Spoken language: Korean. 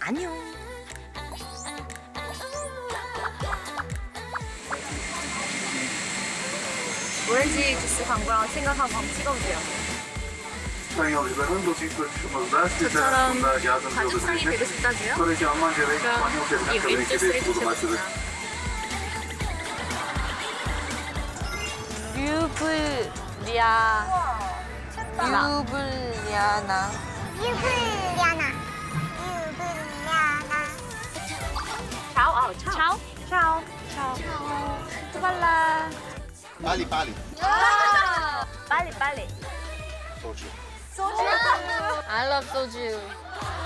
안녕. 오렌지 주스 광고랑 생각하고 한번 찍어보세요. 저처럼 가족상이 되고 싶다고요? 그럼 이 윗주스를 드셔보세요. 유블리아나. 차오, 차오. 차오. 차오. 투발라. 빨리. 빨리. 소주. I love soju.